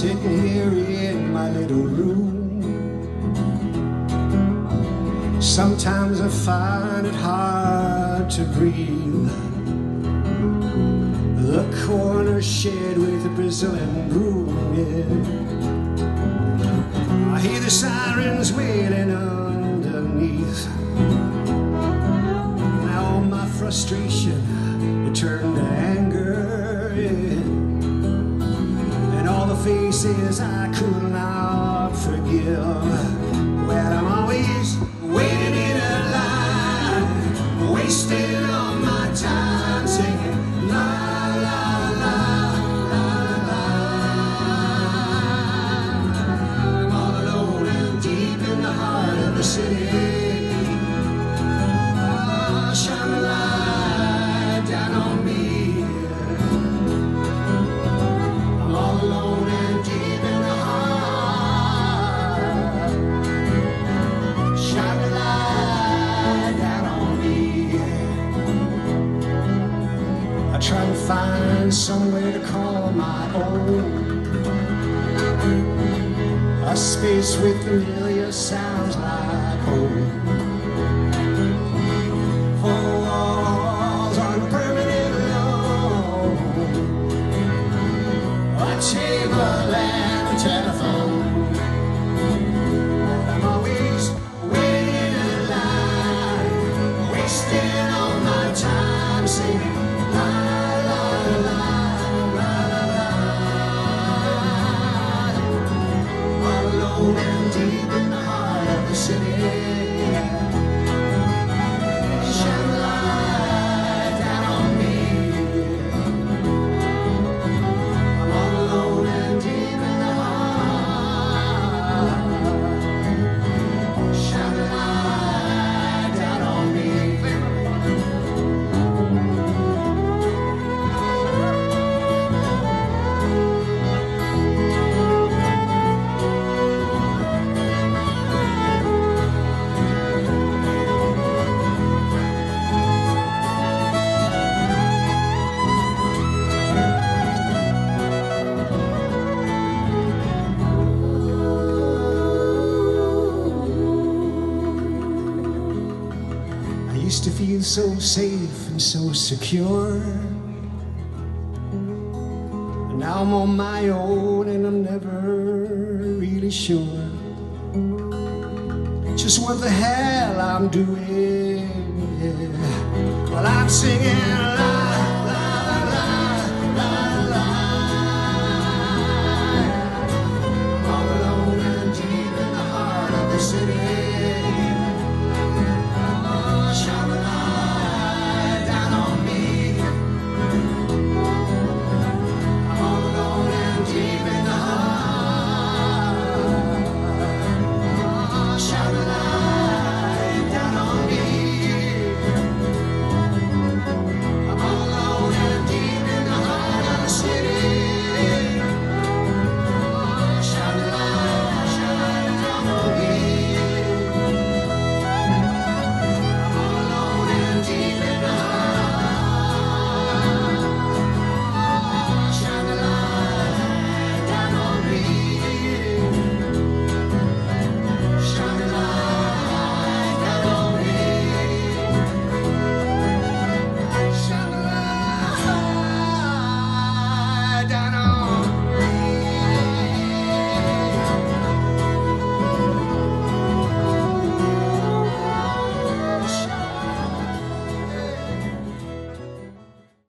sitting here in my little room. Sometimes I find it hard to breathe. The corner shed with the Brazilian broom, yeah. I hear the sirens wailing underneath. Now all my frustration will turn to anger, yeah. And all the faces I could not forgive. Well, I'm always waiting in a line, wasting all my time singing la la la la la. I'm all alone and deep in the heart of the city. Oh, shine the light down on me. I'm all alone and deep in the heart. Shine the light down on me. I try to find somewhere to call my own, a space with familiar sounds like home. Four walls on permanent loan, a table and a telephone. I'm always waiting in a line, wasting all my time singing la la la la la la. All alone and deep in the heart of the city. Shine the light down on me. I'm all alone and deep in the heart. Shine the light down on me. I used to feel so safe and so secure, and now I'm on my own and I'm never really sure just what the hell I'm doing, yeah. Well, I'm singing